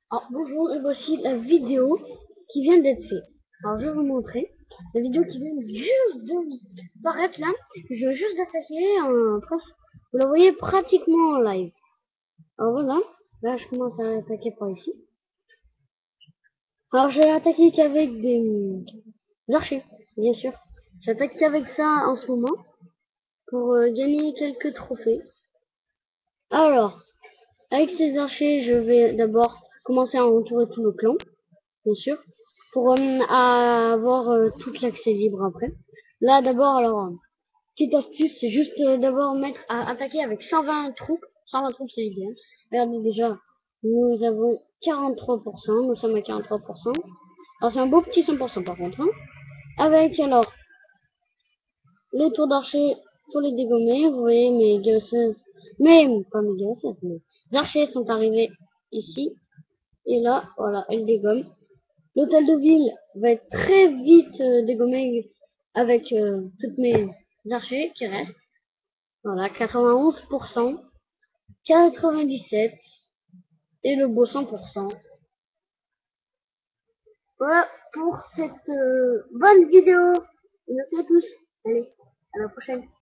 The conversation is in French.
Alors bonjour, et voici la vidéo qui vient d'être faite. Alors je vais vous montrer la vidéo qui vient juste de paraître là. Je vais juste attaquer un prof. Vous la voyez pratiquement en live. Alors voilà, là je commence à attaquer par ici. Alors je vais attaquer qu'avec des archers, bien sûr. J'attaque qu'avec ça en ce moment pour gagner quelques trophées. Alors, avec ces archers, je vais d'abord commencer à entourer tout le clan, bien sûr, pour avoir tout l'accès libre après. Là, d'abord, alors, petite astuce, c'est juste d'abord mettre à attaquer avec 120 troupes. 120 troupes, c'est idéal. Regardez déjà, nous avons 43%, nous sommes à 43%. Alors, c'est un beau petit 100% par contre. Hein. Avec, alors, les tours d'archer pour les dégommer. Vous voyez mes gueules, mais pas mes gueules, mais les archers sont arrivés ici. Et là, voilà, elle dégomme. L'hôtel de ville va être très vite dégommé avec toutes mes archers qui restent. Voilà, 91%, 97% et le beau 100%. Voilà pour cette bonne vidéo. Merci à tous. Allez, à la prochaine.